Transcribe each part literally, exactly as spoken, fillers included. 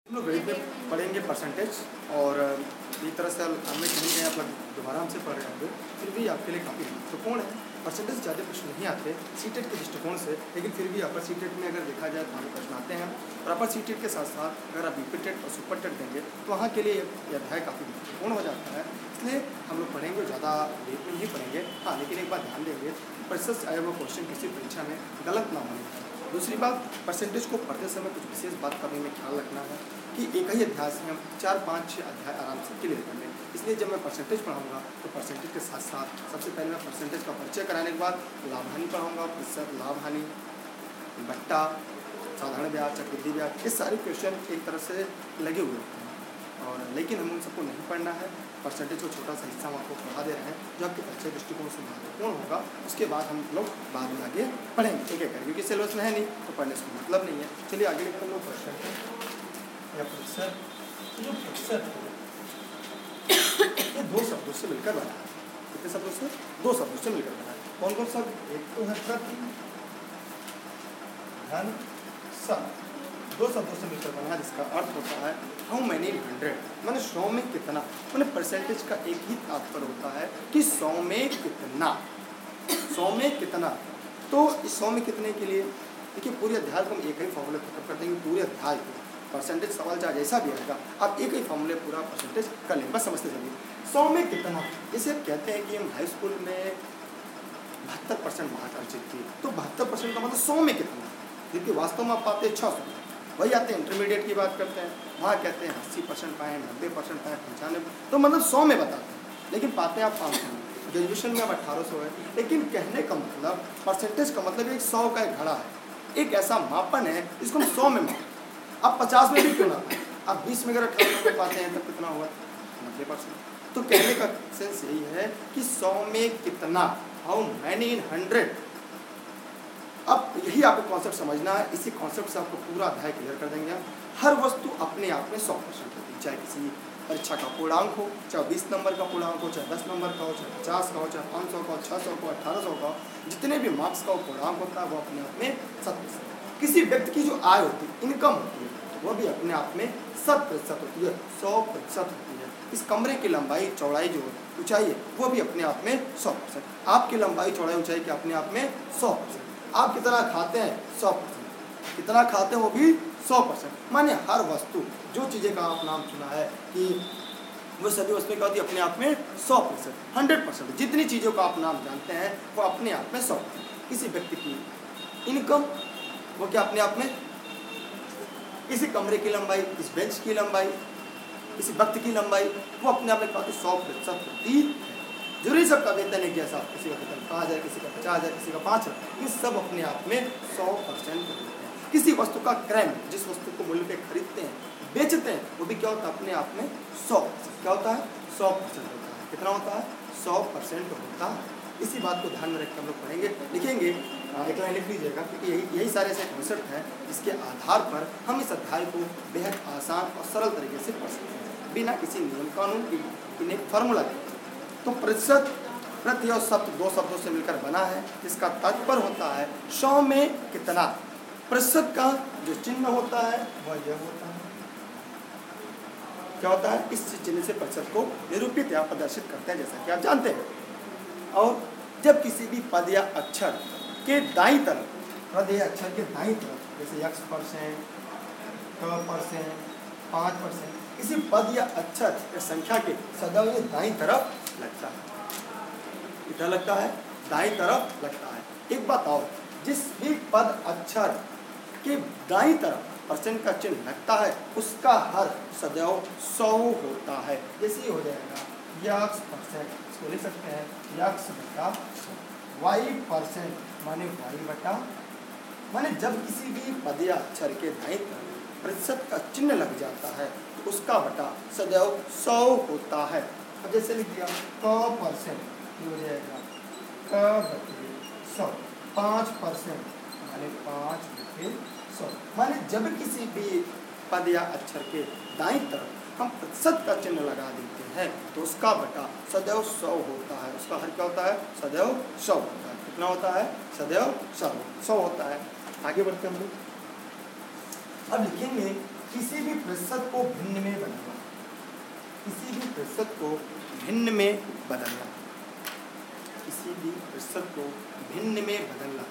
हम लोग गणित में पढ़ेंगे परसेंटेज और एक तरह से हमें कहीं कहीं आप लोग दोबारा हमसे पढ़ रहे होंगे, फिर भी आपके लिए काफ़ी महत्वपूर्ण है। परसेंटेज ज़्यादा प्रश्न नहीं आते सीटेट के दृष्टिकोण से, लेकिन फिर भी अपर सीटेट में अगर देखा जाए तो हमें प्रश्न आते हैं। और अपर सीटेट के साथ साथ अगर आप बीपी टेट और सुपर टेट देंगे तो वहाँ के लिए यह अध्याय काफ़ी महत्वपूर्ण हो जाता है। इसलिए हम लोग पढ़ेंगे, ज़्यादा डीप में नहीं पढ़ेंगे। हाँ, लेकिन एक बात ध्यान देंगे, प्रतिशत आए वो क्वेश्चन किसी परीक्षा में गलत ना होने चाहिए। दूसरी बात, परसेंटेज को पढ़ते समय कुछ विशेष बात का भी हमें ख्याल रखना है कि एक ही अध्याय से हम चार पाँच छः अध्याय आराम से क्लियर कर लें। इसलिए जब मैं परसेंटेज पढ़ाऊंगा तो परसेंटेज के साथ साथ सबसे पहले मैं परसेंटेज का परिचय कराने के बाद लाभ हानि पढ़ाऊंगा। प्रतिशत, लाभ हानि, बट्टा, साधारण ब्याज, चक्रवृद्धि ब्याज, ये सारे क्वेश्चन एक तरह से लगे हुए होते हैं और लेकिन हम उन सबको नहीं पढ़ना है। परसेंटेज को छोटा सा हिस्सा हम आपको पढ़ा दे रहे हैं जो आपके परिचय दृष्टिकोण से महत्वपूर्ण होगा। उसके बाद हम लोग बाद में आगे पढ़ेंगे एक एक करके, क्योंकि सिलेबस में है नहीं तो पढ़ने से मतलब नहीं है। चलिए आगे लिखते हैं लोग परसेंटेज या प्रतिशत। जो प्रतिशत ये दो शब्दों से मिलकर बना है। कितने शब्दों से? दो शब्दों से मिलकर बना है। कौन कौन शब्द? एक तो है प्रति, धन, सत। दो शब्दों से मिलकर बना है जिसका अर्थ होता है हाउ मैनी इन हंड्रेड, मैंने सौ में कितना। मैंने परसेंटेज का एक ही तात्पर्य होता है कि सौ में कितना, सौ में कितना। तो इस सौ में कितने के लिए देखिए पूरे अध्याय को हम एक ही फॉर्मूले खत्म कर देंगे। पूरे अध्याय को परसेंटेज सवाल चाहे जैसा भी आएगा आप एक ही फॉर्मूले पूरा परसेंटेज कर लेंगे, बस समझते चलिए। सौ में कितना, जैसे कहते हैं कि हम हाई स्कूल में बहत्तर परसेंट मार्क अर्जित किए, तो बहत्तर परसेंट का मतलब सौ में कितना, जबकि वास्तव में आप पाते हैं छः सौ। वही आते हैं इंटरमीडिएट की बात करते हैं, वहाँ कहते हैं अस्सी परसेंट पाए, नब्बे परसेंट पाए, पंचानवे, तो मतलब सौ में बताते हैं, लेकिन पाते हैं आप पाँच सौ में। ग्रेजुएशन में अब अट्ठारह सौ है। लेकिन कहने का मतलब परसेंटेज का मतलब एक सौ का एक घड़ा है, एक ऐसा मापन है जिसको हम सौ में मापें। आप पचास में भी क्यों ना पाए, आप बीस में अगर अठारह में पाते हैं तब कितना हुआ? नब्बे परसेंट। तो कहने का सेंस यही है कि सौ में कितना, हाउ मैनी इन हंड्रेड। अब यही आपको कॉन्सेप्ट समझना है। इसी कॉन्सेप्ट से आपको पूरा अध्याय क्लियर कर देंगे। हर वस्तु अपने आप में सौ परसेंट होती है, चाहे किसी परीक्षा का पूर्णांक हो, चाहे बीस नंबर का पूर्णांक हो, चाहे दस नंबर का हो, चाहे पचास का हो, चाहे पाँच सौ का हो, छः सौ का हो, अठारह सौ का हो, जितने भी मार्क्स का पूर्णांक होता है वो अपने आप में शत प्रतिशत। किसी व्यक्ति की जो आय होती है, इनकम होती है, वो भी अपने आप में शत प्रतिशत होती है, सौ प्रतिशत होती है। इस कमरे की लंबाई चौड़ाई जो ऊंचाई है वो भी अपने आप में सौ परसेंट। आपकी लंबाई चौड़ाई ऊंचाई के अपने आप में सौ परसेंट। आप कितना खाते हैं? सौ परसेंट। कितना खाते हैं? वो भी सौ परसेंट। माने हर वस्तु, जो चीज़ें का आप नाम सुना है कि वो सभी वस्तुएं क्या होती है अपने आप में सौ परसेंट, हंड्रेड परसेंट। जितनी चीज़ों का आप नाम जानते हैं वो अपने आप में सौ परसेंट। किसी व्यक्ति की इनकम वो क्या अपने आप में, किसी कमरे की लंबाई, इस बेंच की लंबाई, किसी वक्त की लंबाई, वो अपने आप में क्या होती है? सौ प्रतिशत होती है। जरूरी सबका वेतन है जैसा, किसी का वेतन पाँच हज़ार, किसी का पचास हज़ार, किसी का पाँच हज़ार, ये सब अपने आप में सौ परसेंट होते हैं। किसी वस्तु का क्रय, जिस वस्तु को मूल्य पे खरीदते हैं बेचते हैं, वो भी क्या होता है अपने आप में सौ परसेंट। क्या होता है? सौ परसेंट होता है। कितना होता है? सौ परसेंट होता है। इसी बात को ध्यान में रखकर हम लोग पढ़ेंगे, लिखेंगे, एक लाइन लिख लीजिएगा, क्योंकि यही यही सारे ऐसे कॉन्सेप्ट हैं जिसके आधार पर हम इस अध्याय को बेहद आसान और सरल तरीके से पढ़ सकते हैं बिना किसी नियम कानून की, इन्हें फार्मूला के। तो प्रतिशत, प्रति और शब्द दो शब्दों से मिलकर बना है जिसका तात्पर्य होता है सौ में कितना। प्रतिशत का जो चिन्ह होता है वह यह होता है, क्या होता है? इस चिन्ह से प्रतिशत को निरूपित या प्रदर्शित करते हैं, जैसा कि आप जानते हैं। और जब किसी भी पद या अक्षर के दाईं तरफ, पद या अक्षर के दाईं तरफ, जैसे एक्स परसेंट, क परसेंट, पाँच परसेंट, किसी पद या अक्षर या संख्या के सदैव ये दाईं तरफ लगता है। इधर लगता है, दाईं तरफ लगता है। एक बात और, जिस भी पद अक्षर के दाईं तरफ परसेंट का चिन्ह लगता है उसका हर सदैव सौ होता है। जैसे ये हो जाएगा यक्स परसेंट, इसको लिख सकते हैं यक्स बटा वाई परसेंट, माने वाई बटा, माने जब किसी भी पद या अक्षर के दाईं तरफ प्रतिशत का चिन्ह लग जाता है तो उसका बटा सदैव सौ होता है। अब जैसे लिख दिया क परसेंट, ये हो जाएगा क बटे सौ, पाँच परसेंट माने पाँच बटे सौ। माने जब किसी भी पद या अक्षर के दाईं तरफ हम प्रतिशत का चिन्ह लगा देते हैं तो उसका बटा सदैव सौ होता है। उसका हर क्या होता है? सदैव सौ होता है। कितना होता है? सदैव सौ सौ होता है। आगे बढ़ते हम लोग, अब लिखेंगे किसी भी प्रतिशत को भिन्न में बदलना, किसी भी प्रतिशत को भिन्न में बदलना, किसी भी प्रतिशत को भिन्न में बदलना।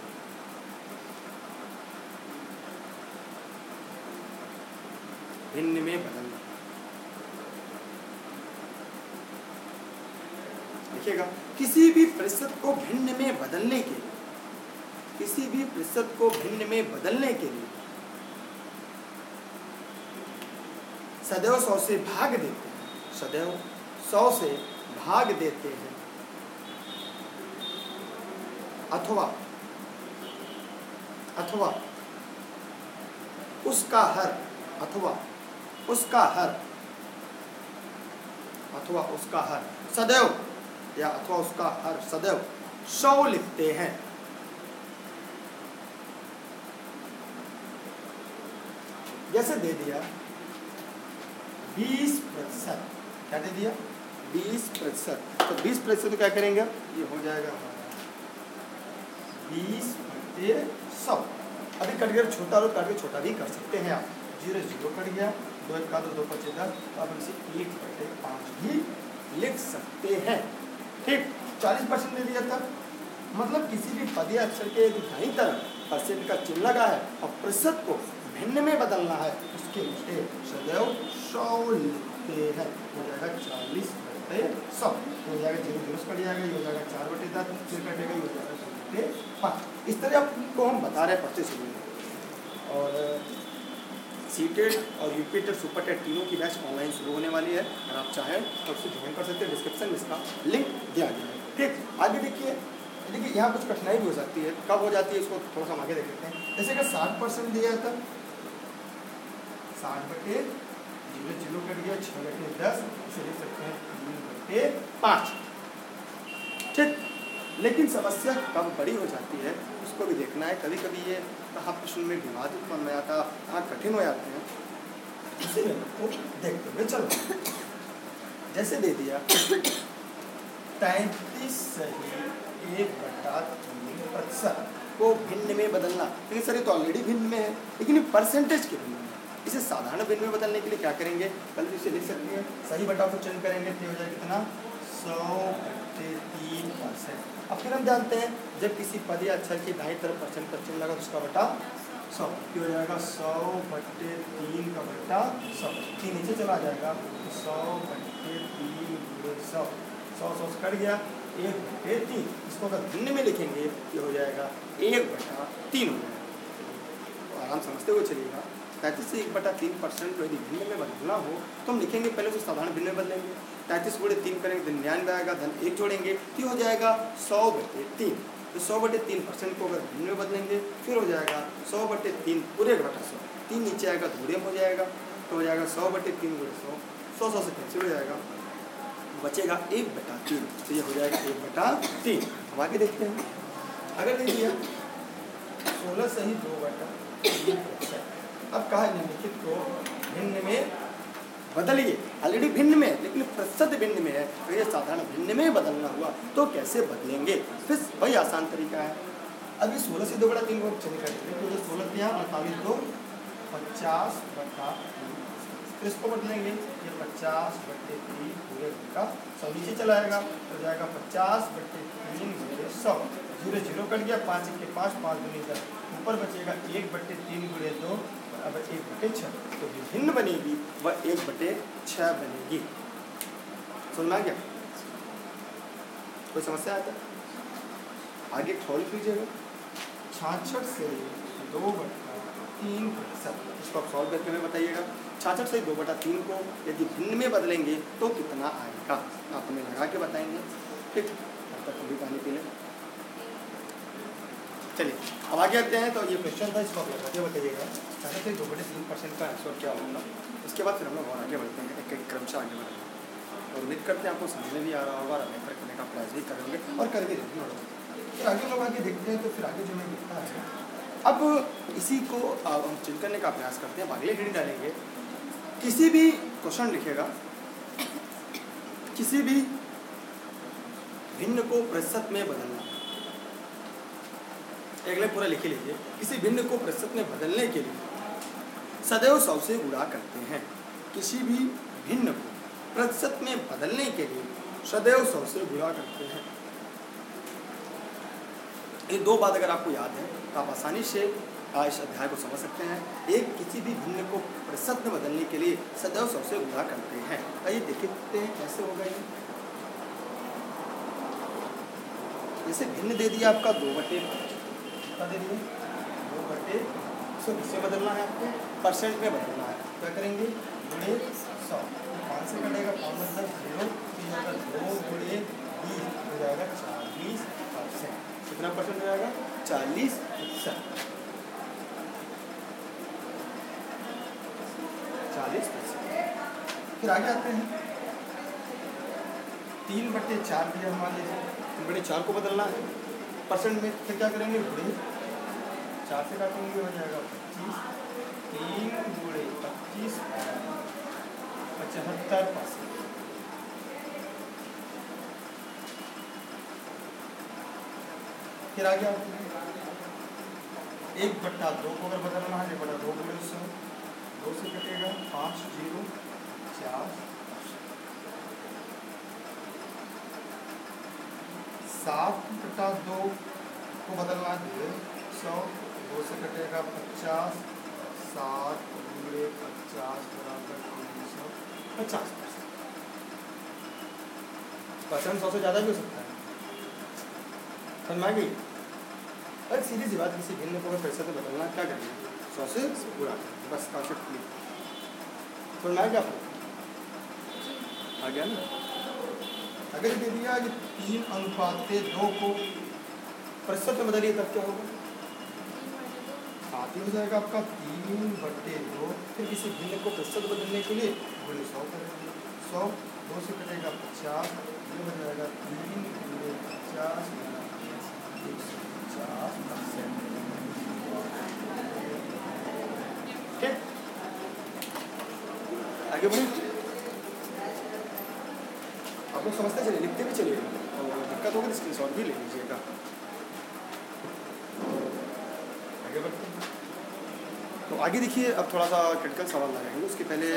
भिन्न में बदलना देखिएगा, किसी भी प्रतिशत को भिन्न में बदलने के लिए, किसी भी प्रतिशत को भिन्न में बदलने के लिए सदैव सौ से भाग देते हैं, सदैव सौ से भाग देते हैं, अथवा अथवा उसका हर अथवा उसका हर अथवा उसका हर सदैव या अथवा उसका हर सदैव सौ लिखते हैं। जैसे दे दिया बीस प्रतिशत, क्या दे दिया बीस प्रतिशत, तो बीस प्रतिशत तो क्या करेंगे, ये हो जाएगा बीस बटे सौ। अभी कट गया छोटा और काट के छोटा भी कर सकते हैं आप, जीरो जीरो कट गया, दो एक का दो, दो पच्चीस दस, तो आप इसे एक बटे पाँच भी लिख सकते हैं। ठीक, चालीस परसेंट दे दिया था, मतलब किसी भी पद या अक्षर के दाईं तरफ परसेंट का चिन्ह लगा है और प्रतिशत को भिन्न में बदलना है, उसके बटे सदैव सौ लिखते हैं, हो जाएगा चालीस बटे सौ, तो हो जाएगा जीरो जीरो कट जाएगा, ये हो जाएगा चार बटे दस, फिर कटेगा ये हो जाएगा सौ बटे पाँच। इस तरह आपको हम बता रहे हैं पढ़ते समय। और सीटेट और यूपीटेट सुपरटेट तीनों की बैच ऑनलाइन शुरू होने वाली है, अगर आप चाहें तो उससे ज्वाइन कर सकते हैं, डिस्क्रिप्शन में इसका लिंक दिया गया है। ठीक, आगे देखिए, देखिए यहाँ कुछ कठिनाई भी हो सकती है, कब हो जाती है इसको थोड़ा सा आगे देख लेते हैं। जैसे कि साठ परसेंट दिया था, साठ बटे जीरो जीरो कट गया, छः बटे दस, इसे लिख सकते हैं तीन बटे पाँच। ठीक, लेकिन समस्या कब बड़ी हो जाती है उसको भी देखना है। कभी कभी ये कहाँ प्रश्न में विवाद उत्पन्न हो जाता है, कहाँ कठिन हो जाते हैं, इसीलिए उसको देखते हुए चलो। जैसे दे दिया तैंतीस सही एक बटा तीन प्रतिशत को भिन्न में बदलना, लेकिन सर ये तो ऑलरेडी भिन्न में है, लेकिन ये परसेंटेज के भिन्न में, इसे साधारण भिन्न में बदलने के लिए क्या करेंगे, पहले इसे लिख सकते हैं, सही बटा को चेंज करेंगे तो हो जाएगा कितना, सौ बटे तीन परसेंट। अब फिर हम जानते हैं जब किसी पद या अक्षर की दाईं तरफ परसेंट का चिन्ह लगा तो उसका बटा सौ, हो जाएगा सौ बटे तीन का बटा सौ, तीन नीचे चला जाएगा तो सौ बटे तीन गुणे सौ, सौ सौ से कट गया, एक बटे तीन, इसको अगर भिन्न में लिखेंगे ये हो जाएगा एक बटा तीन हो जाएगा। तो आराम समझते हुए चलिएगा, तैंतीस से एक बटा तीन परसेंट को यदि भिन्न में बदलना हो तो हम लिखेंगे पहले तो साधारण भिन्न में बदलेंगे, तैंतीस गुणे तीन करेंगे तो निन्यानवे आएगा, धन एक जोड़ेंगे तो हो जाएगा सौ बटे तीन। तो सौ बटे तीन परसेंट को अगर भिन्न में बदलेंगे फिर हो जाएगा सौ बटे तीन पूरे बटा सौ, तीन नीचे आएगा धूरे हो जाएगा, तो हो जाएगा सौ बटे तीन गुणे सौ, सौ सौ से कैंसिल हो जाएगा, बचेगा एक बटा तीन, तो ये हो जाएगा एक बटा तीन। अब आगे देखते हैं, अगर दे दिया सोलह सही दो बटा तीन परसेंट, अब कहा निम्नलिखित को भिन्न में बदलिए, ऑलरेडी भिन्न में लेकिन प्रतिशत भिन्न में है, तो ये साधारण भिन्न में बदलना हुआ तो कैसे बदलेंगे, फिर वही आसान तरीका है। अभी सोलह से दो बटा तीन को चेंज कर देते हैं, सोलह के यहाँ अड़तालीस दो पचास बटा तीन, तो इसको बदलेंगे, ये पचास बटे तीन पूरे का सौ नीचे चला आएगा, तो जाएगा पचास बटे तीन गुणे सौ, जीरो जीरो कट गया, पाँच के पाँच, पाँच दूनी दस, ऊपर बचेगा एक बटे तीन गुणे दो, अब एक बटे छः, तो भिन्न बनेगी वह एक बटे छः बनेगी। समझ में आ गया, कोई समस्या आता है? आगे खोल लीजिएगा, छाछठ से दो बटा तीन प्रतिशत, इसको आप सॉल्व करके हमें बताइएगा। छाछठ से दो बटा तीन को यदि भिन्न में बदलेंगे तो कितना आएगा, आप हमें लगा के बताएंगे। ठीक, अब तक कभी पानी पी लें। चलिए अब आगे आते हैं, तो ये क्वेश्चन था, इसको आप लगा के बताइएगा छाछठ से दो बटे तीन परसेंट का आंसर क्या होगा। इसके बाद फिर हम लोग और आगे बढ़ते हैं, एक एक क्रम से आगे बढ़ते हैं, और उम्मीद करते हैं आपको समझ में भी आ रहा होगा और बेहतर करने का प्रयास भी करेंगे और कर भी देंगे। फिर आगे लोग आगे देखते हैं, तो फिर आगे जो हमें दिखता है, अब इसी को हम चेंज करने का प्रयास करते हैं। अगले हेडिंग डालेंगे, किसी भी क्वेश्चन लिखेगा, किसी भी भिन्न को प्रतिशत में बदलना, अगले पूरा लिख लीजिए, किसी भिन्न को प्रतिशत में बदलने के लिए सदैव सौ से गुणा करते हैं। किसी भी भिन्न को प्रतिशत में बदलने के लिए सदैव सौ से गुणा करते हैं। ये दो बात अगर आपको याद है तो आप आसानी से इस अध्याय को समझ सकते हैं। एक, किसी भी भिन्न को प्रतिशत में बदलने के लिए सदैव सौ से गुणा करते हैं। आइए देखते हैं कैसे होगा ये। जैसे भिन्न दे दिया आपका दो बटे क्या दे दिए दो बटे सौ, इससे बदलना है आपको, परसेंट में बदलना है। क्या करेंगे, गुणे सौ, पाँच से कटेगा, पाँच मतलब जीरो, तीन मतलब दो गुणे बीस हो जाएगा चालीस परसेंट। कितना परसेंट हो जाएगा, चालीस परसेंट, चालीस परसेंट। फिर आगे आते हैं, तीन बटे चार दिया हमारे, तीन बटे चार को बदलना है परसेंट में। फिर क्या करेंगे, गुणे चार से काटेंगे, हो जाएगा पच्चीस, तीन गुणे पच्चीस पचहत्तर परसेंट। फिर आगे आते हैं, एक बट्टा दो को अगर बदलना है, एक बट्टा दो गुणे सौ, दो से कटेगा, पाँच जीरो चार, सात बट्टा दो को बदलना है सौ, दो से कटेगा पचास, सात गुणे पचास बराबर तीन सौ पचास परसेंट। परसेंट सौ से ज़्यादा भी हो सकता है, समझ में आ गई। अगर सीधी सी बात, किसी भिन्न को पैसे से बदलना, क्या करेंगे, सौ से पूरा करेंगे, बस कॉन्सेप्ट क्लियर। समझ में आ गया आपको, आ गया ना। अगर दे दिया कि तीन अनुपात दो को प्रतिशत में बदलिए तब क्या होगा, हाँ तीन हो जाएगा आपका तीन बटे दो। फिर किसी भिन्न को प्रतिशत बदलने के लिए गुणे सौ करेंगे, सौ, दो से कटेगा पचास, ये हो जाएगा तीन गुणे पचास एक सौ पचास परसेंट। ठीक, आगे बढ़े, आप लोग समझते चलिए, लिखते भी चलिए, और दिक्कत होगी तो स्क्रीनशॉट भी ले लीजिएगा। आगे बढ़ते हैं, तो आगे देखिए, अब थोड़ा सा क्रिटिकल सवाल लगाएंगे, उसके पहले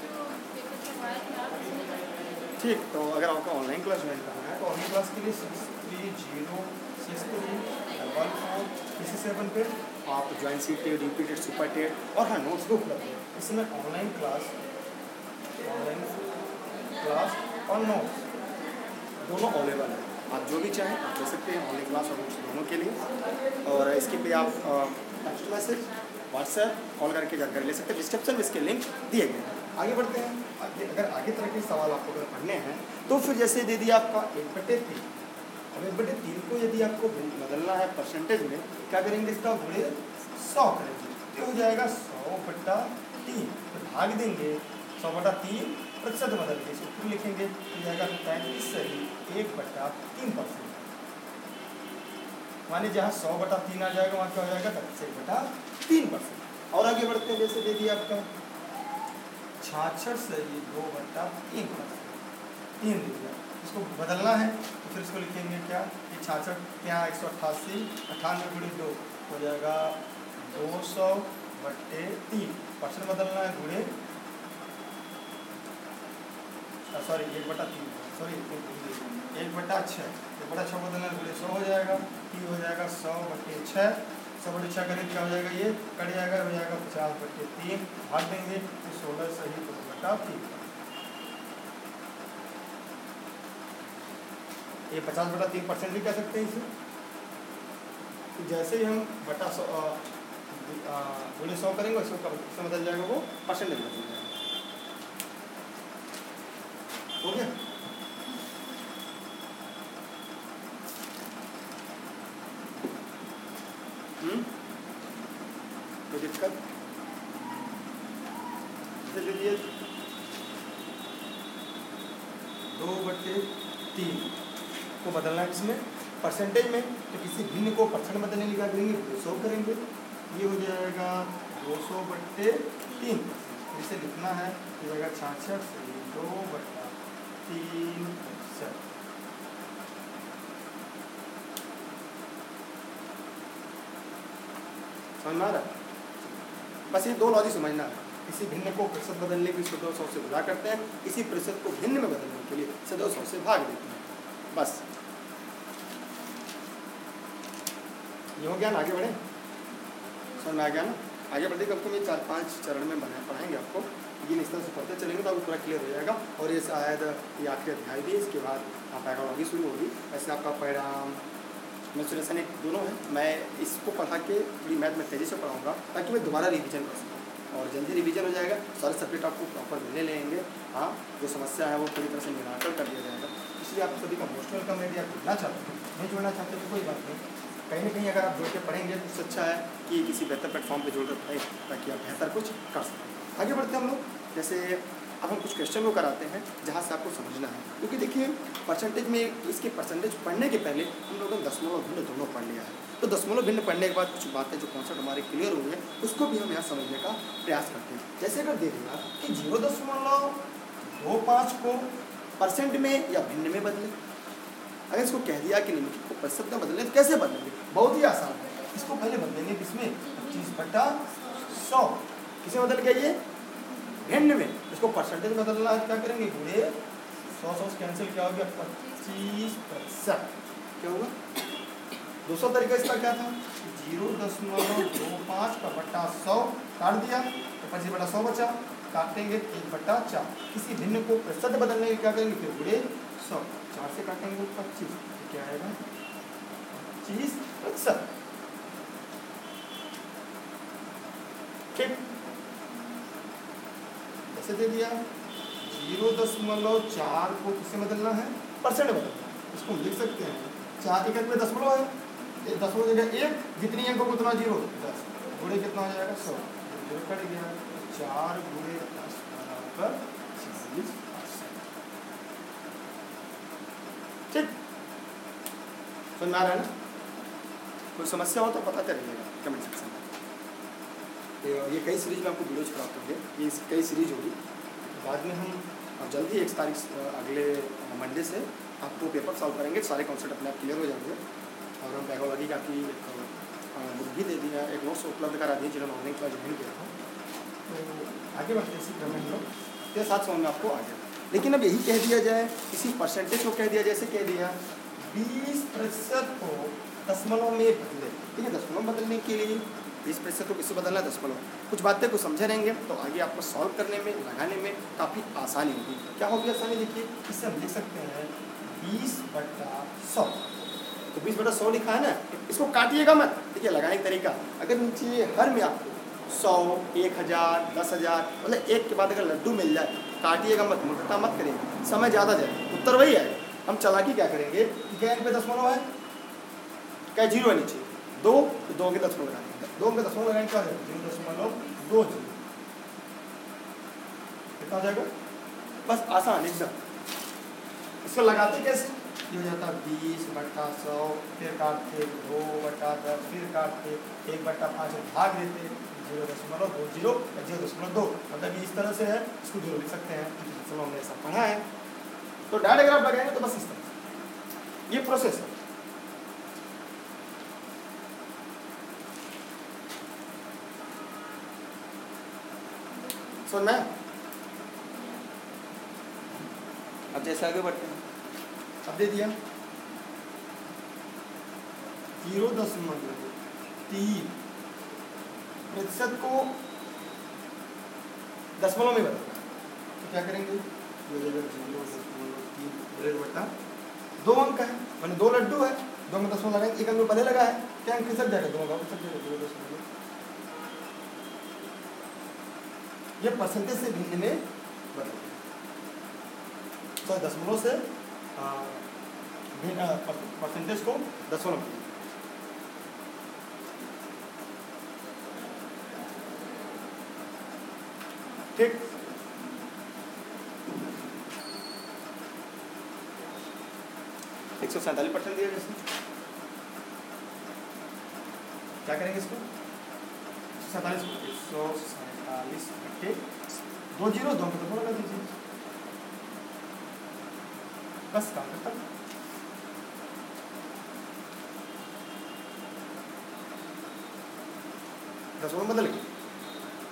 ठीक। तो अगर आपका ऑनलाइन क्लास ज्वाइन करना है तो ऑनलाइन क्लास के लिए six three zero six three one four किसी सेवन पे आप join C TET, repeated, super TET और हाँ नोट्स भी उपलब्ध है। इसमें ऑनलाइन क्लास ऑनलाइन क्लास और नोट्स दोनों अवेलेबल है। आप जो भी चाहें आप ले सकते हैं, ऑनलाइन क्लास और नोट्स दोनों के लिए। और इसके पे आप टेक्स्ट मैसेज, व्हाट्सएप, कॉल करके जानकारी ले सकते हैं। डिस्क्रिप्शन में इसके लिंक दिए गए हैं। आगे बढ़ते हैं, आगे अगर आगे तरह के सवाल आपको अगर पढ़ने हैं तो फिर जैसे दे दिया आपका एक बटे तीन, अब एक बटे तीन को यदि आपको बदलना है परसेंटेज में, क्या करेंगे, इसका गुणे सौ करेंगे, तो हो जाएगा सौ बटा तीन। तो भाग देंगे सौ बटा तीन, प्रतिशत बदल के इसको फिर लिखेंगे, तो जाएगा पैंतीस सही एक बटा तीन परसेंट। माने जहाँ सौ बटा तीन आ जाएगा वहाँ क्या हो जाएगा, पैंतीस एक बटा तीन परसेंट। और आगे बढ़ते हैं, जैसे दे दिया आपका छाछठ सही दो बटा तीन परसेंट, तीन दे दिया, इसको बदलना है तो फिर इसको लिखेंगे क्या, कि छाछठ यहाँ एक सौ अट्ठासी, अट्ठानवे गुणे दो हो जाएगा दो सौ बटे तीन, परसेंट बदलना है गुणे सॉरी एक बटा तीन सॉरी एक बटा छः, एक बटा छः बदलना है गुणे सौ हो जाएगा, तीन हो जाएगा सौ बटे छः, सौ बटे छः करें क्या हो जाएगा, ये कट जाएगा, हो जाएगा पचास बटे तीन, भाग देंगे तो सोलह सही दो बटा तीन। ये पचास बटा तीन परसेंट भी कह सकते हैं इसे। तो जैसे ही हम बटा सौ गुणे सौ करेंगे उसको कब बदल जाएगा, वो परसेंट में बदल जाएगा। हो गया। हम्म कोई दिक्कत, चलिए दो बटे तीन को बदलना है इसमें परसेंटेज में, तो किसी भिन्न को परसेंट बदलने लिखा करेंगे दो सौ करेंगे, ये हो जाएगा दो सौ बटे तीन, इसे लिखना है ये जाएगा छाछठ दो बटा तीन परसेंट। समझ में आ रहा है। बस ये दो लॉजिक समझना है। किसी भिन्न को प्रतिशत बदलने के लिए सदैव सौ से गुणा करते हैं, किसी प्रतिशत को भिन्न में बदलने के लिए सदैव सौ से भाग देते हैं। बस ये हो गया ना, आगे बढ़े, समझ में आ गया ना। आगे बढ़ते कब को मैं चार पांच चरण में बना पढ़ाएंगे आपको, ये इस तरह से पढ़ते चलेंगे तो आपको पूरा क्लियर हो जाएगा। और ये शायद ये आखिरी अध्याय भी, इसके बाद आप पैराग्राफ शुरू होगी। ऐसे आपका परिणाम मेंसुरेशन एक दोनों है। मैं इसको पढ़ा के थोड़ी मैथ में तेज़ी से पढ़ाऊँगा ताकि मैं दोबारा रिविजन कर सकूँ, और जल्दी रिवीजन हो जाएगा। सारे सब्जेक्ट आपको प्रॉपर मिलने लेंगे। हाँ, जो समस्या है वो पूरी तरह से निराकरण कर दिया जाएगा। इसलिए आप सभी का मोस्ट वेलकम है। यदि आप जुड़ना चाहते हैं, नहीं जुड़ना चाहते तो कोई बात नहीं, कहीं ना कहीं अगर आप जुड़ के पढ़ेंगे तो उससे अच्छा है कि किसी बेहतर प्लेटफॉर्म पर जुड़ कर पढ़ें ताकि आप बेहतर कुछ कर सकें। आगे बढ़ते हैं हम लोग। जैसे अब हम कुछ क्वेश्चन को कराते हैं जहाँ से आपको समझना है, क्योंकि देखिए परसेंटेज में इसके परसेंटेज पढ़ने के पहले हम लोगों ने दशमलव भिन्न दोनों पढ़ लिया है। तो दशमलव भिन्न पढ़ने के बाद कुछ बातें जो कॉन्सेप्ट हमारे क्लियर हुए हैं उसको भी हम यहाँ समझने का प्रयास करते हैं। जैसे अगर देखिएगा कि जीरो दशमलव दो पाँच को परसेंट में या भिन्न में बदले, अगर इसको कह दिया कि निम्नलिखित को प्रतिशत में बदलें तो कैसे बदलेंगे? बहुत ही आसान है। इसको पहले बदलेंगे किसमें? पच्चीस बटा सौ। किसे बदल गया? ये भिन्न में। इसको परसेंटेज में बदलना है, क्या करेंगे? गुणे सौ सौ कैंसिल, क्या हो गया? पच्चीस प्रतिशत। क्या होगा? दूसरा तरीका इसका क्या था? जीरो दशमलव दो पाँच का बट्टा सौ काट दिया तो पच्चीस बटा सौ बचा, काटेंगे एक बट्टा चार। किसी भिन्न को प्रतिशत बदलने के क्या करेंगे? फिर गुणे सौ, चार से काटेंगे पच्चीस, क्या आएगा? पच्चीस प्रतिशत। ठीक, ऐसे दे दिया। जीरो दशमलव चार को किससे बदलना है? परसेंट बदलना है। इसको लिख सकते हैं, चार एक में दशमलव है, एक दशमलव जगह एक, जितनी अंकों को उतना जीरो, दस गुणे कितना हो जाएगा? सौ। जीरो कट गया, चार गुणे दस बराबर चालीस। ठीक, समझ में आ रहा है ना? कोई समस्या हो तो पता करिएगा कमेंट सेक्शन में। तो ये कई सीरीज में आपको वीडियोज प्राप्त होंगे, ये कई सीरीज होगी। बाद में हम जल्दी ही एक तारीख अगले मंडे से आपको पेपर सॉल्व करेंगे, सारे कॉन्सेप्ट अपने आप क्लियर हो जाएंगे। और हम पैगोलॉजी का की एक बुक भी दे दिया, एक नोट्स उपलब्ध करा दिए जिन्होंने ऑनलाइन क्लास ज्वाइन किया था। तो आगे बढ़ते इसी क्रम में हम लोग के साथ समझ में आपको आ गया। लेकिन अब यही कह दिया जाए, किसी परसेंटेज को कह दिया, जैसे कह दिया बीस प्रतिशत को दशमलव में बदले। ठीक है, दशमलव बदलने के लिए बीस प्रतिशत को किससे बदलना है? दशमलव। कुछ बातें को समझे रहेंगे तो आगे आपको सॉल्व करने में, लगाने में काफ़ी आसानी होगी। क्या होगी आसानी? देखिए, इससे हम लिख सकते हैं बीस बटा सौ। तो बीस बटा सौ लिखा है ना, इसको काटिएगा मत। देखिए, लगाने का तरीका, अगर नीचे हर में आपको सौ, एक हज़ार, दस हज़ार, मतलब एक के बाद अगर लड्डू मिल जाए, काटिएगा मत, मुट्ठा मत करिएगा, समय ज़्यादा जाए, उत्तर वही है। हम चालाकी क्या करेंगे? क्या एक पे दशमलव है, क्या जीरो है नीचे, दो तो दो के दशमलव लगाएंगे, दो के दशमलव लगाएंगे क्या है? जीरो दशमलव दो जीरो। कितना हो जाएगा? बस आसान एकदम। इसको लगाते कैसे? ये हो जाता बीस बटा सौ, फिर काटते दो बटा दस, फिर काटते एक बटा पाँच, भाग देते जीरो दशमलव दो जीरो, जीरो दशमलव दो। मतलब इस तरह से है, इसको जीरो लिख सकते हैं, दशमलव हमने ऐसा पढ़ा है। तो डायग्राफ लगाएंगे तो बस इस तरह ये प्रोसेस है। सुन में अब जैसे आगे बढ़ते हैं, अब दे दिया जीरो दशमलव तीन प्रतिशत को दशमलव में बदलना, तो क्या करेंगे? जीरो दशमलव तीन बटा दो अंक है, मैंने दो लड्डू है, दो में दशमलव लगाएंगे, एक अंक पहले लगा है, क्या अंक खिसक जाएगा? दो अंक खिसक जाएगा। जीरो दशमलव ये परसेंटेज से भिन्न में बदल, तो दशमलव से परसेंटेज को दशमलव। ठीक, एक सौ सैंतालीस परसेंट दिया जैसे, क्या करेंगे इसको? सैंतालीस एक सौ सैंतालीस बटे दो जीरो, दो में तो लगा दीजिए, बस काम खत्म। दशमलव बदल गई,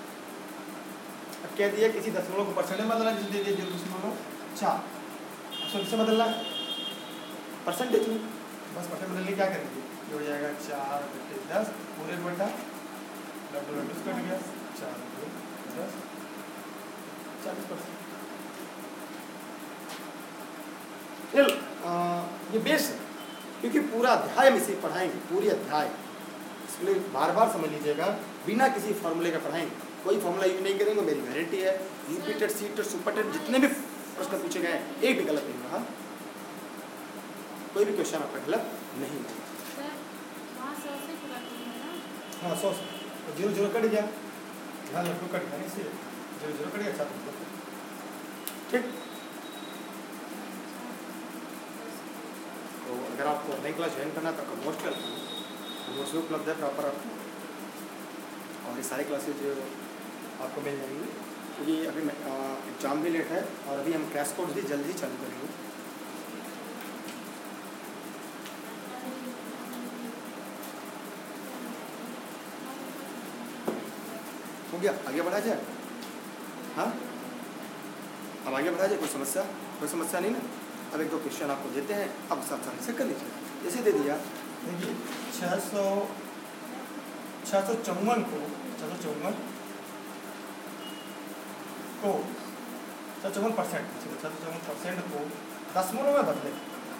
कह दिया किसी दशमलव को परसेंट में बदलना, जैसे दे दिया जीरो दशमलव चार, सो किससे बदलना है? परसेंटेज में। बस परसेंट बदलने क्या करेंगे, जो हो जाएगा चार बटे दस पूरे बटा डबल डबल कट गया चार बटे दस चालीस परसेंट। ये बेस है क्योंकि पूरा अध्याय हम इसे पढ़ाएंगे, पूरी अध्याय, इसलिए बार बार समझ लीजिएगा, बिना किसी फॉर्मूले का पढ़ाएंगे, कोई फॉर्मूला यूज नहीं करेंगे, मेरी गारंटी है। रिपीटेड सीटेड सुपरटेड जितने भी प्रश्न पूछे गए हैं एक भी गलत नहीं रहा, कोई भी क्वेश्चन आपका गलत नहीं है। हाँ सौ से जीरो जीरो कट गया, हाँ लड्डू कट गया, इसलिए जीरो जीरो कट गया अच्छा, ठीक। तो अगर आपको ऑनलाइन क्लास ज्वाइन करना है तो आपका मोस्ट वेलकम, नोट्स भी उपलब्ध है प्रॉपर आपको, और ये सारे क्लासेज आपको मिल जाएंगी क्योंकि अभी एग्ज़ाम भी लेट है और अभी हम क्रैश कोर्स भी जल्दी ही चालू करेंगे। हो गया, आगे बढ़ा जाए? हाँ अब आगे बढ़ा जाए, कोई समस्या कोई समस्या नहीं ना? अब एक दो क्वेश्चन आपको देते हैं, अब सब आसानी से कर लीजिए। जैसे दे दिया देखिए छः सौ छः सौ चौवन को छः सौ चौवन को छः चौवन परसेंट छः सौ चौवन परसेंट को दशमलव में बदले,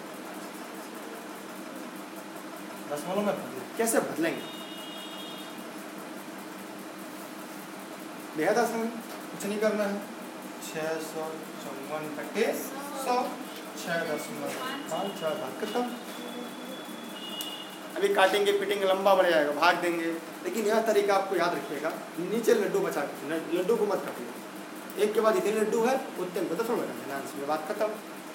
दशमलव में बदले कैसे बदलेंगे? बेहद आसान, कुछ नहीं करना है, छः सौ चौवन बटे सौ, छः दशमलव पाँच छः भाग खत्म। अभी काटेंगे पीटेंगे लंबा बढ़ जाएगा, भाग देंगे, लेकिन यह तरीका आपको याद रखिएगा, नीचे लड्डू बचा के लड्डू को मत काटिएगा, एक के बाद इतने लड्डू है उतने में दस रुपये का इसमें बात खत्म।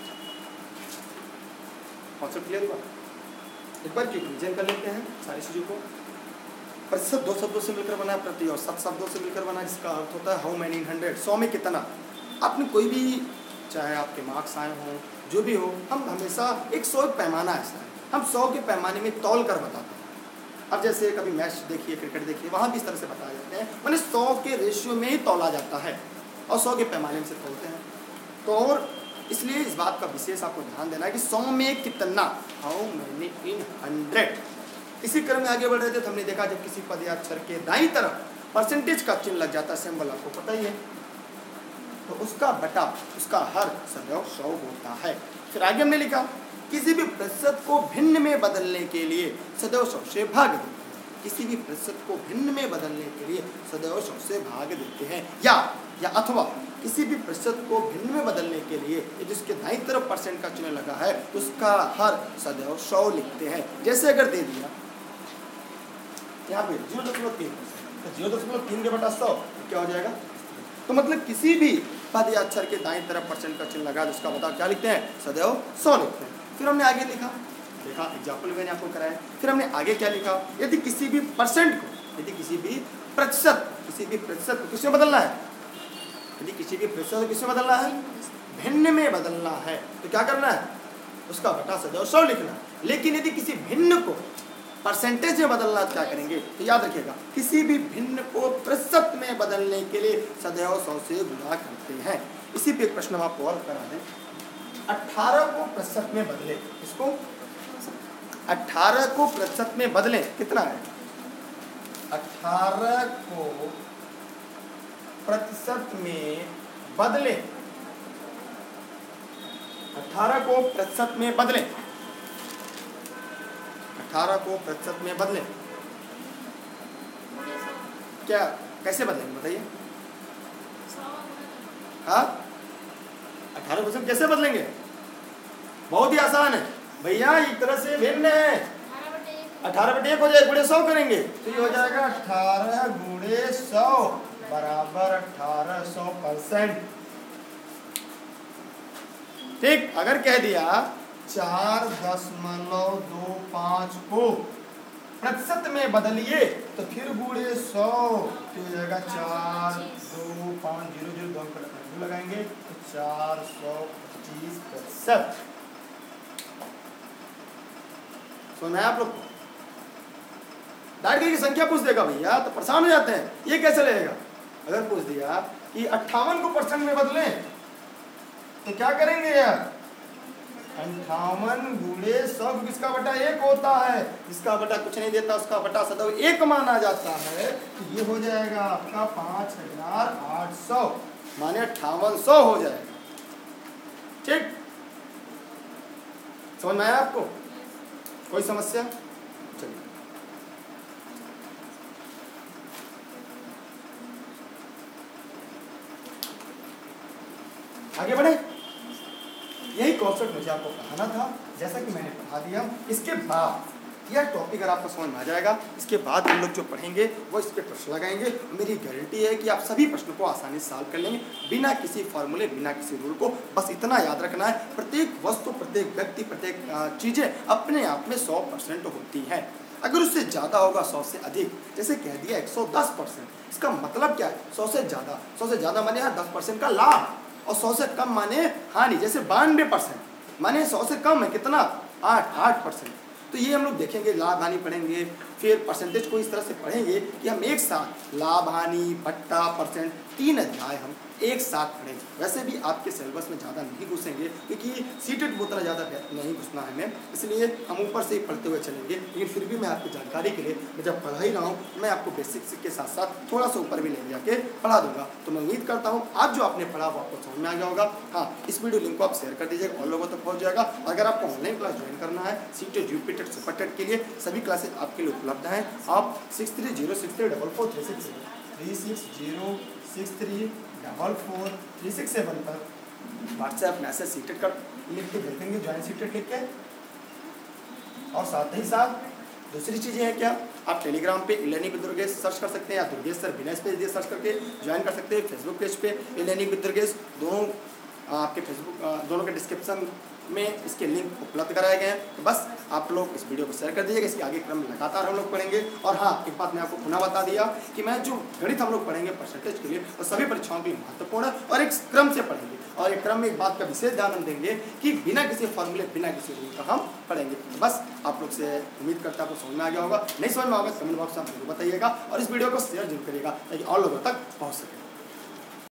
कॉन्सेप्ट क्लियर हुआ? एक बार रिवीजन कर लेते हैं सारी चीज़ों को। प्रतिशत दो शब्दों से मिलकर बना है, प्रति और शत शब्दों से मिलकर बना है, जिसका अर्थ होता है हाउ मैनी इन हंड्रेड, सौ में कितना। आपने कोई भी, चाहे आपके मार्क्स आए हों जो भी हो, हम हमेशा एक सौ एक पैमाना ऐसा है, हम सौ के पैमाने में तौल कर बताते हैं। अब जैसे कभी मैच देखिए, क्रिकेट देखिए, वहाँ भी इस तरह से बताया जाते हैं, मैंने सौ के रेशियो में ही तौला जाता है और सौ के पैमाने में से तोलते हैं। तो और इसलिए इस बात का विशेष आपको ध्यान देना है कि सौ में कितना, हाउ मैनी इन हंड्रेड। इसी क्रम में आगे बढ़ रहे थे तो हमने देखा जब किसी पद या अक्षर के दाईं तरफ परसेंटेज का चिन्ह लग जाता है, सिंबल आपको पता ही है, तो उसका बटा उसका हर सदैव सौ होता है। फिर आगे हमने लिखा किसी भी प्रतिशत को भिन्न में बदलने के लिए सदैव सौ से भाग देते हैं, किसी भी प्रतिशत को भिन्न में बदलने के लिए सदैव सौ से भाग देते हैं, या या अथवा किसी भी प्रतिशत को भिन्न में बदलने के लिए जिसके दाईं तरफ परसेंट का चिन्ह लगा है उसका हर सदैव सौ लिखते हैं। जैसे अगर दे दिया यहाँ पे जीरो दशमलव तीन, तो जीरो दशमलव तीन के बटा सौ तो क्या हो जाएगा? तो मतलब किसी भी पद या अक्षर के दाईं तरफ परसेंट का चिन्ह लगा जिसका बता क्या लिखते हैं? सदैव सौ लिखते हैं। फिर हमने आगे लिखा, देखा एग्जाम्पल मैंने आपको कराया। फिर हमने आगे क्या लिखा, यदि किसी भी परसेंट को, यदि किसी भी प्रतिशत किसी भी प्रतिशत को किसमें बदलना है, यदि किसी भी प्रतिशत को किसमें बदलना है? भिन्न में बदलना है, तो क्या करना है? उसका बटा सदैव सौ लिखना। लेकिन यदि किसी भिन्न को परसेंटेज में बदलना क्या करेंगे? तो याद रखिएगा किसी भी भिन्न को प्रतिशत में बदलने के लिए सदैव सौ से गुणा करते हैं। इसी पे एक प्रश्न हम आपको और करा दें, अठारह को प्रतिशत में बदले, इसको अठारह को प्रतिशत में बदले कितना है? अठारह को प्रतिशत में बदले, अठारह को प्रतिशत में बदले, अठारह को प्रतिशत में बदले, क्या कैसे बदलेंगे बताइए? हाँ अठारह परसेंट कैसे बदलेंगे? बहुत ही आसान है भैया, एक तरह से भिन्न है, अठारह बटे एक हो जाए, गुणे सौ करेंगे तो ये हो जाएगा अठारह गुणे सौ बराबर अठारह सौ परसेंट। ठीक, अगर कह दिया चार दशमलव दो पाँच को प्रतिशत में बदलिए तो फिर गुणे सौ तो हो जाएगा चार दो पाँच जीरो जीरो दो लगाएंगे तो चार सौ पच्चीस प्रतिशत। सुना है आप लोग को? डायरेक्ट की संख्या पूछ देगा भैया तो परेशान हो जाते हैं, ये कैसे लगेगा? अगर पूछ दिया कि अट्ठावन को परसेंट में बदलें तो क्या करेंगे यार, अंठावन गुणे सौ, किसका बटा एक होता है, इसका बटा कुछ नहीं देता, उसका बटा सदैव एक माना जाता है। तो ये हो जाएगा आपका पांच हजार आठ सौ माने अट्ठावन सौ हो जाएगा। ठीक, समझ में आया आपको, कोई समस्या? चलिए आगे बढ़े। यही कॉन्सेप्ट मुझे आपको पढ़ाना था, जैसा कि मैंने पढ़ा दिया। इसके बाद यह टॉपिक अगर आपको समझ में आ जाएगा, इसके बाद हम लोग जो पढ़ेंगे वो इस पर प्रश्न लगाएंगे। मेरी गारंटी है कि आप सभी प्रश्नों को आसानी से सॉल्व कर लेंगे बिना किसी फॉर्मूले, बिना किसी रूल को। बस इतना याद रखना है, प्रत्येक वस्तु, प्रत्येक व्यक्ति, प्रत्येक चीज़ें अपने आप में सौ परसेंट होती हैं। अगर उससे ज़्यादा होगा, सौ से अधिक, जैसे कह दिया एक सौ दस परसेंट, इसका मतलब क्या है, सौ से ज़्यादा। सौ से ज़्यादा माने यहाँ दस परसेंट का लाभ, और सौ से कम माने हानि। जैसे बानवे परसेंट माने सौ से कम है कितना, आठ आठ परसेंट। तो ये हम लोग देखेंगे, लाभ हानि पढ़ेंगे, फिर परसेंटेज को इस तरह से पढ़ेंगे कि हम एक साथ लाभ हानि, बट्टा, परसेंट, तीन अध्याय हम एक साथ पढ़ेंगे। वैसे भी आपके सिलेबस में ज़्यादा नहीं घुसेंगे, क्योंकि सीटेट उतना ज़्यादा नहीं घुसना है हमें, इसलिए हम ऊपर से ही पढ़ते हुए चलेंगे। लेकिन फिर भी मैं आपकी जानकारी के लिए, मैं जब पढ़ा ही रहा हूँ, मैं आपको बेसिक्स के साथ साथ थोड़ा सा ऊपर भी ले जाके पढ़ा दूंगा। तो मैं उम्मीद करता हूँ आज जो आपने पढ़ा वो आपको समझ में आ गया होगा। हाँ, इस वीडियो लिंक को आप शेयर कर दीजिएगा, और लोगों तक पहुँच जाएगा। अगर आपको ऑनलाइन क्लास ज्वाइन करना है सीटेट, यूपीटेट, सुपरटेट के लिए, सभी क्लासेस आपके लिए उपलब्ध हैं। आप six three zero six three double four three six three six zero six three double four three six seven पर व्हाट्सएप मैसेज सीटेट कर लिख के भेज देंगे, ज्वाइन सीटेट लिख के। और साथ ही साथ दूसरी चीज़ें हैं क्या, आप टेलीग्राम पे इलेनिक विद दुर्गेश सर्च कर सकते हैं, या दुर्गेश सर बिना स्पेस दिए सर्च करके ज्वाइन कर सकते हैं। फेसबुक पेज पे इलेनिक विद दुर्गेश, दोनों आपके फेसबुक दोनों के डिस्क्रिप्शन में इसके लिंक उपलब्ध कराए गए हैं। तो बस आप लोग इस वीडियो को शेयर कर दीजिएगा। इसके आगे क्रम लगातार हम लोग पढ़ेंगे। और हाँ, एक बात मैं आपको पुनः बता दिया कि मैं जो गणित हम लोग पढ़ेंगे परसेंटेज के लिए, वो सभी परीक्षाओं के लिए महत्वपूर्ण है, और एक क्रम से पढ़ेंगे। और एक क्रम में एक बात का विशेष ध्यान हम देंगे कि बिना किसी फॉर्मूले, बिना किसी रूल का हम पढ़ेंगे। तो बस आप लोग से उम्मीद करता है आपको समझ में आ गया होगा। नहीं समझ में आएगा कमेंट बॉक्स में आप जरूर बताइएगा, और इस वीडियो को शेयर जरूर करिएगा ताकि और लोगों तक पहुँच सके।